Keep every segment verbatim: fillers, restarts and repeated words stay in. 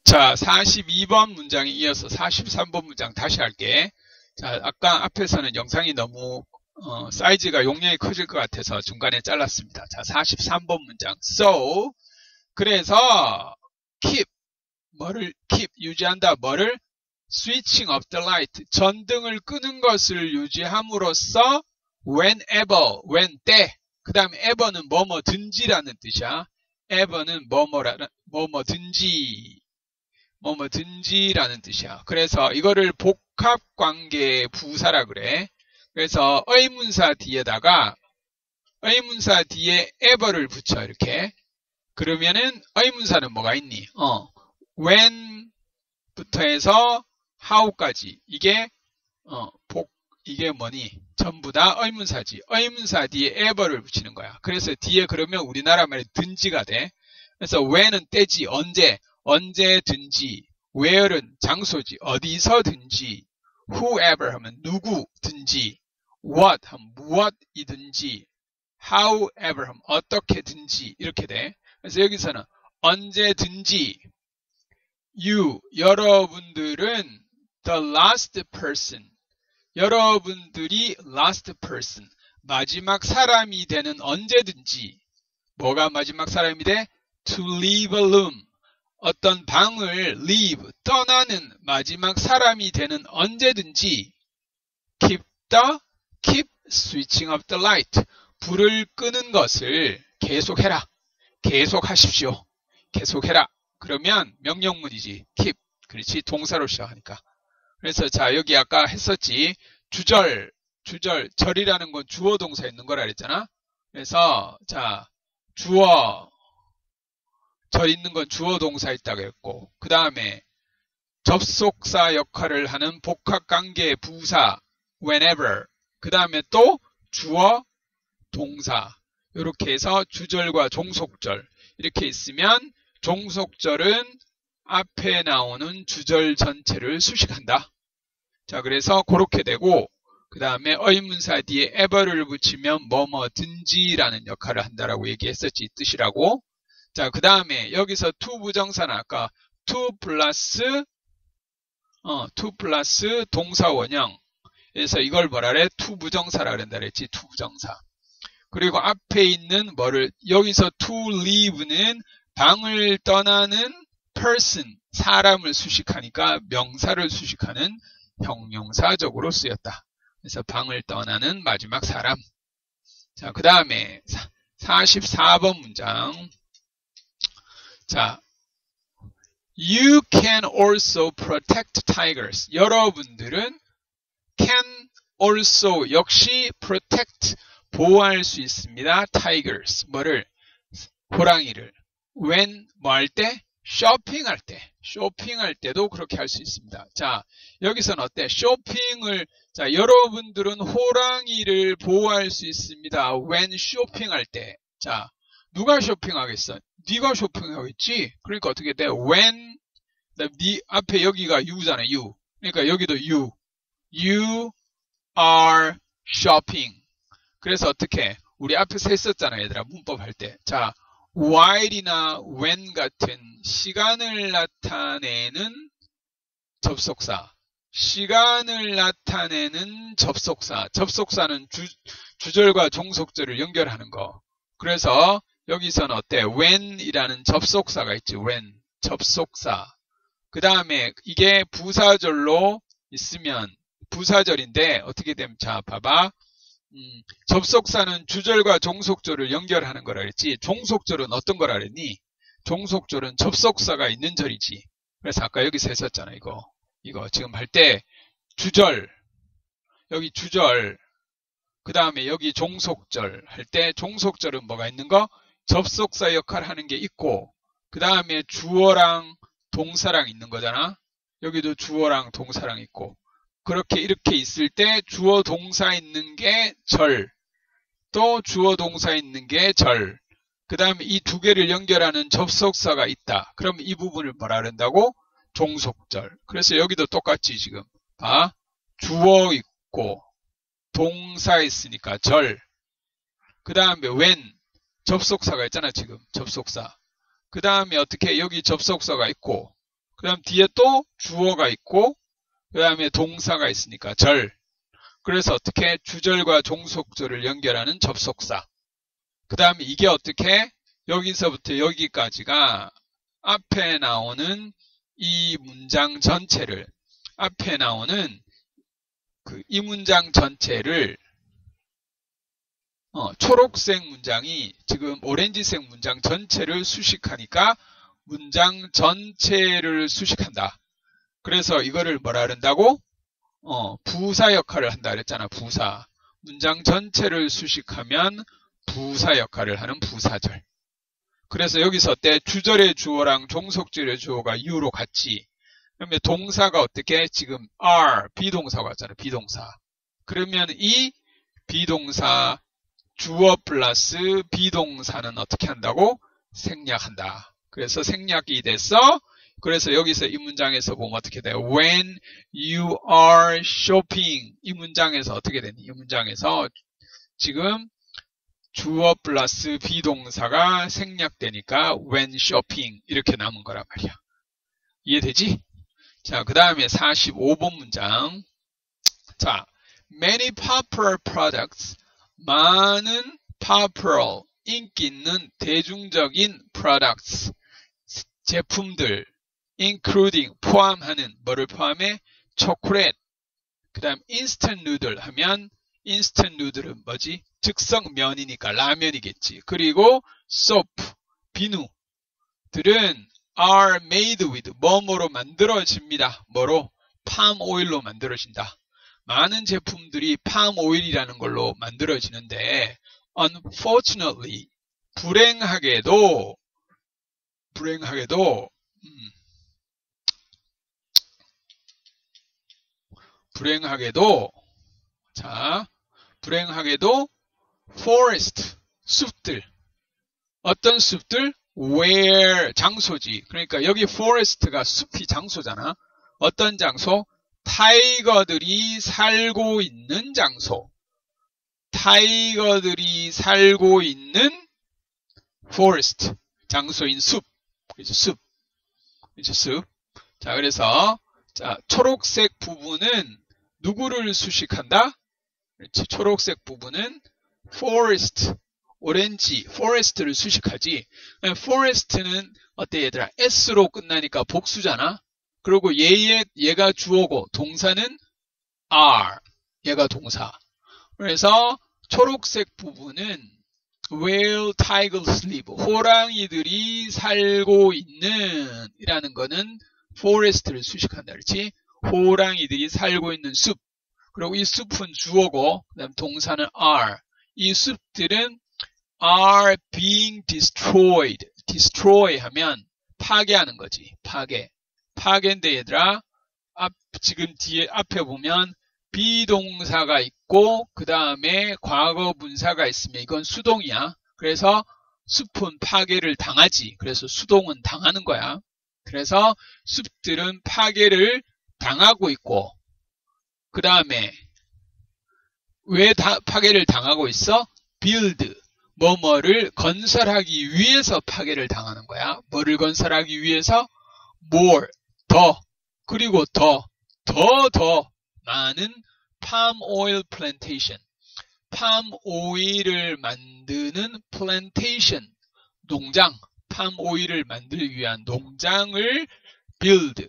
자, 사십이 번 문장에 이어서 사십삼 번 문장 다시 할게. 자, 아까 앞에서는 영상이 너무 어, 사이즈가 용량이 커질 것 같아서 중간에 잘랐습니다. 자, 사십삼 번 문장. So, 그래서 keep, 뭐를 keep, 유지한다. 뭐를? switching off the light, 전등을 끄는 것을 유지함으로써 whenever, when, 때. 그 다음에 ever는 뭐뭐든지라는 뜻이야. ever는 뭐뭐라, 뭐뭐든지. 뭐뭐든지라는 뜻이야. 그래서 이거를 복합관계 부사라 그래. 그래서 의문사 뒤에다가 의문사 뒤에 ever를 붙여 이렇게. 그러면은 의문사는 뭐가 있니? 어, when부터 해서 how까지 이게 어, 복 이게 뭐니? 전부 다 의문사지. 의문사 뒤에 ever를 붙이는 거야. 그래서 뒤에 그러면 우리나라 말에 든지가 돼. 그래서 when은 때지 언제 언제든지, where는 장소지, 어디서든지, whoever 하면 누구든지, what 하면 무엇이든지, however 하면 어떻게든지 이렇게 돼. 그래서 여기서는 언제든지, you, 여러분들은 the last person, 여러분들이 last person, 마지막 사람이 되는 언제든지, 뭐가 마지막 사람이 돼? to leave a room, 어떤 방을 leave, 떠나는 마지막 사람이 되는 언제든지 keep the, keep switching off the light, 불을 끄는 것을 계속해라. 계속하십시오. 계속해라. 그러면 명령문이지. keep. 그렇지. 동사로 시작하니까. 그래서 자 여기 아까 했었지. 주절, 주절, 절이라는 건 주어 동사 있는 거라 그랬잖아. 그래서 자 주어 절 있는 건 주어 동사 있다고 했고, 그 다음에 접속사 역할을 하는 복합관계 부사 whenever, 그 다음에 또 주어 동사, 이렇게 해서 주절과 종속절 이렇게 있으면 종속절은 앞에 나오는 주절 전체를 수식한다. 자, 그래서 그렇게 되고, 그 다음에 의문사 뒤에 ever를 붙이면 뭐뭐든지라는 역할을 한다라고 얘기했었지, 뜻이라고. 자, 그 다음에 여기서 to 부정사는 아까 to 플러스 어, to 플러스 동사 원형. 그래서 이걸 뭐라 그래? to 부정사라 그런다 그랬지. to 부정사. 그리고 앞에 있는 뭐를 여기서 to leave는 방을 떠나는 person, 사람을 수식하니까 명사를 수식하는 형용사적으로 쓰였다. 그래서 방을 떠나는 마지막 사람. 자, 그 다음에 사십사 번 문장. 자, you can also protect tigers. 여러분들은 can also 역시 protect 보호할 수 있습니다. tigers 뭐를? 호랑이를. when 뭐 할 때? 쇼핑할 때. 쇼핑할 때도 그렇게 할 수 있습니다. 자, 여기서는 어때? 쇼핑을 자, 여러분들은 호랑이를 보호할 수 있습니다. when 쇼핑할 때. 자, 누가 쇼핑하겠어? 네가 쇼핑하겠지? 그러니까 어떻게 돼? when, 네 앞에 여기가 you잖아, you. 그러니까 여기도 you. You are shopping. 그래서 어떻게? 우리 앞에서 했었잖아, 얘들아. 문법 할 때. 자, while이나 when 같은 시간을 나타내는 접속사. 시간을 나타내는 접속사. 접속사는 주, 주절과 종속절을 연결하는 거. 그래서 여기서는 어때? when이라는 접속사가 있지. when. 접속사. 그 다음에 이게 부사절로 있으면 부사절인데 어떻게 되면 자 봐봐. 음, 접속사는 주절과 종속절을 연결하는 거라 그랬지. 종속절은 어떤 거라 그랬니? 종속절은 접속사가 있는 절이지. 그래서 아까 여기서 했었잖아. 이거. 이거 지금 할 때 주절. 여기 주절. 그 다음에 여기 종속절 할 때 종속절은 뭐가 있는 거? 접속사 역할을 하는 게 있고, 그 다음에 주어랑 동사랑 있는 거잖아. 여기도 주어랑 동사랑 있고, 그렇게 이렇게 있을 때 주어 동사 있는 게 절, 또 주어 동사 있는 게 절, 그 다음에 이 두 개를 연결하는 접속사가 있다. 그럼 이 부분을 뭐라 그런다고? 종속절. 그래서 여기도 똑같지 지금. 봐. 주어 있고 동사 있으니까 절. 그 다음에 when 접속사가 있잖아 지금. 접속사. 그 다음에 어떻게 여기 접속사가 있고 그 다음 뒤에 또 주어가 있고 그 다음에 동사가 있으니까 절. 그래서 어떻게 주절과 종속절을 연결하는 접속사. 그 다음에 이게 어떻게 여기서부터 여기까지가 앞에 나오는 이 문장 전체를 앞에 나오는 그 이 문장 전체를 어, 초록색 문장이 지금 오렌지색 문장 전체를 수식하니까 문장 전체를 수식한다. 그래서 이거를 뭐라 그런다고? 어, 부사 역할을 한다 그랬잖아. 부사. 문장 전체를 수식하면 부사 역할을 하는 부사절. 그래서 여기서 어때? 주절의 주어랑 종속절의 주어가 you로 같지. 그러면 동사가 어떻게? 지금 are, 비동사가 왔잖아. 비동사. 그러면 이 비동사 주어 플러스 비동사는 어떻게 한다고? 생략한다. 그래서 생략이 됐어. 그래서 여기서 이 문장에서 보면 어떻게 돼요? When you are shopping. 이 문장에서 어떻게 되니? 이 문장에서 지금 주어 플러스 비동사가 생략되니까 when shopping 이렇게 남은 거란 말이야. 이해되지? 자, 그 다음에 사십오 번 문장. 자, many popular products. 많은 popular, 인기 있는 대중적인 products, 제품들, including, 포함하는, 뭐를 포함해? 초콜릿. 그 다음 instant noodle 하면 instant noodle은 뭐지? 즉석 면이니까 라면이겠지. 그리고 soap, 비누들은 are made with, 뭐뭐로 만들어집니다. 뭐로? palm oil로 만들어진다. 많은 제품들이 palm oil이라는 걸로 만들어지는데 unfortunately, 불행하게도 불행하게도 음, 불행하게도 자, 불행하게도 forest, 숲들. 어떤 숲들? where, 장소지. 그러니까 여기 forest가 숲이 장소잖아. 어떤 장소? 타이거들이 살고 있는 장소. 타이거들이 살고 있는 forest, 장소인 숲. 그렇죠? 숲. 그렇죠? 숲. 자, 그래서 자, 초록색 부분은 누구를 수식한다? 그렇지. 초록색 부분은 forest, 오렌지, forest를 수식하지. forest는 어때 얘들아? s로 끝나니까 복수잖아. 그리고 얘의, 얘가 주어고 동사는 are, 얘가 동사. 그래서 초록색 부분은 where tigers live, 호랑이들이 살고 있는 이라는 거는 forest를 수식한다. 그렇지? 호랑이들이 살고 있는 숲. 그리고 이 숲은 주어고 그다음 동사는 are. 이 숲들은 are being destroyed. destroy 하면 파괴하는 거지. 파괴. 파괴인데 얘들아, 앞, 지금 뒤에 앞에 보면 비동사가 있고 그 다음에 과거 분사가 있으면 이건 수동이야. 그래서 숲은 파괴를 당하지. 그래서 수동은 당하는 거야. 그래서 숲들은 파괴를 당하고 있고 그 다음에 왜 다, 파괴를 당하고 있어? build, 뭐뭐를 건설하기 위해서 파괴를 당하는 거야. 뭐를 건설하기 위해서? more, 더, 그리고 더, 더, 더 많은 palm oil plantation, palm oil을 만드는 plantation, 농장, palm oil을 만들기 위한 농장을 build,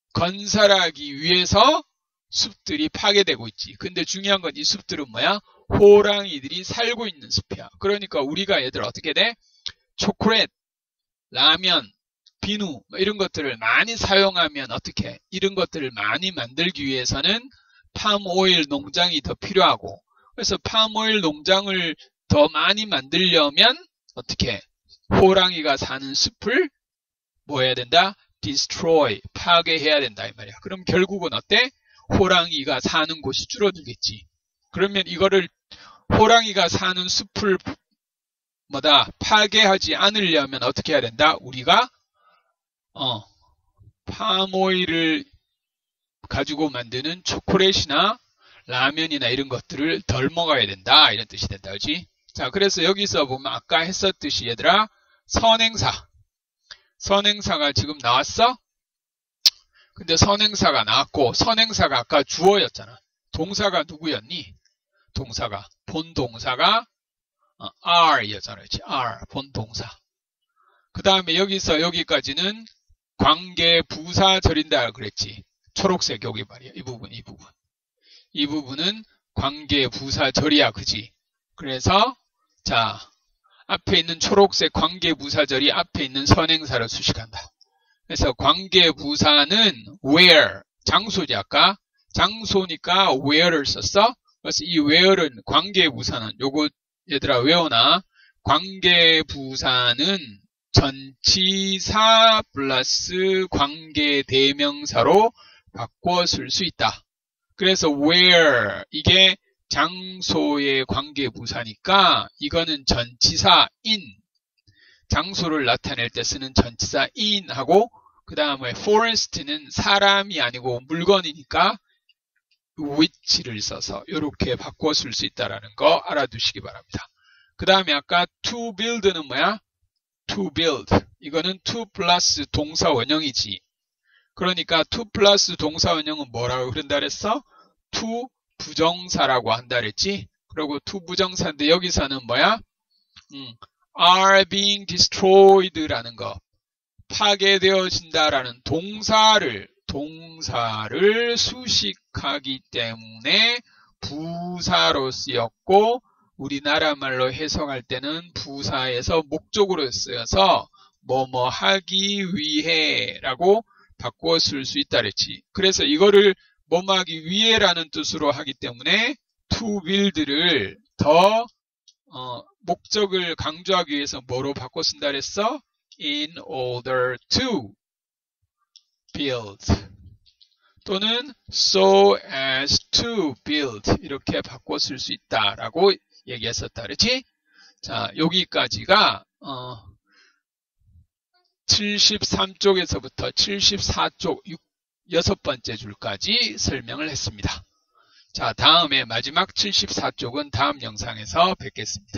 건설하기 위해서 숲들이 파괴되고 있지. 근데 중요한 건 이 숲들은 뭐야? 호랑이들이 살고 있는 숲이야. 그러니까 우리가 얘들 어떻게 돼? 초콜릿, 라면, 비누 이런 것들을 많이 사용하면 어떻게? 이런 것들을 많이 만들기 위해서는 팜오일 농장이 더 필요하고 그래서 팜오일 농장을 더 많이 만들려면 어떻게? 호랑이가 사는 숲을 뭐 해야 된다? destroy, 파괴해야 된다 이 말이야. 그럼 결국은 어때? 호랑이가 사는 곳이 줄어들겠지. 그러면 이거를 호랑이가 사는 숲을 뭐다? 파괴하지 않으려면 어떻게 해야 된다? 우리가 어, 팜오일을 가지고 만드는 초콜릿이나 라면이나 이런 것들을 덜 먹어야 된다. 이런 뜻이 된다. 그렇지? 자, 그래서 여기서 보면 아까 했었듯이 얘들아 선행사. 선행사가 지금 나왔어? 근데 선행사가 나왔고, 선행사가 아까 주어였잖아. 동사가 누구였니? 동사가, 본동사가 어, R이었잖아. 그렇지? R, 본동사. 그 다음에 여기서 여기까지는 관계 부사 절인다 그랬지. 초록색 여기 말이야. 이 부분, 이 부분. 이 부분은 관계 부사 절이야. 그지? 그래서 자, 앞에 있는 초록색 관계 부사절이 앞에 있는 선행사를 수식한다. 그래서 관계 부사는 where, 장소지 아까. 장소니까 where를 썼어. 그래서 이 where는 관계 부사는 요거 얘들아 외워놔. 관계 부사는 전치사 플러스 관계 대명사로 바꿔 쓸 수 있다. 그래서 where 이게 장소의 관계 부사니까 이거는 전치사 in, 장소를 나타낼 때 쓰는 전치사 in 하고 그 다음에 forest는 사람이 아니고 물건이니까 which를 써서 이렇게 바꿔 쓸 수 있다는 거 알아두시기 바랍니다. 그 다음에 아까 to build는 뭐야? to build. 이거는 to 플러스 동사 원형이지. 그러니까 to 플러스 동사 원형은 뭐라고 그런다 그랬어? to 부정사라고 한다 그랬지? 그리고 to 부정사인데 여기서는 뭐야? 음, are being destroyed라는 거. 파괴되어진다라는 동사를 동사를 수식하기 때문에 부사로 쓰였고 우리나라 말로 해석할 때는 부사에서 목적으로 쓰여서 뭐뭐 하기 위해 라고 바꾸어 쓸 수 있다 그랬지. 그래서 이거를 뭐뭐 하기 위해라는 뜻으로 하기 때문에 to build를 더 어, 목적을 강조하기 위해서 뭐로 바꿔 쓴다 그랬어? in order to build 또는 so as to build 이렇게 바꿔 쓸 수 있다라고 얘기했었다 그렇지? 자, 여기까지가 어, 칠십삼 쪽에서부터 칠십사 쪽 여섯 번째 줄까지 설명을 했습니다. 자, 다음에 마지막 칠십사 쪽은 다음 영상에서 뵙겠습니다.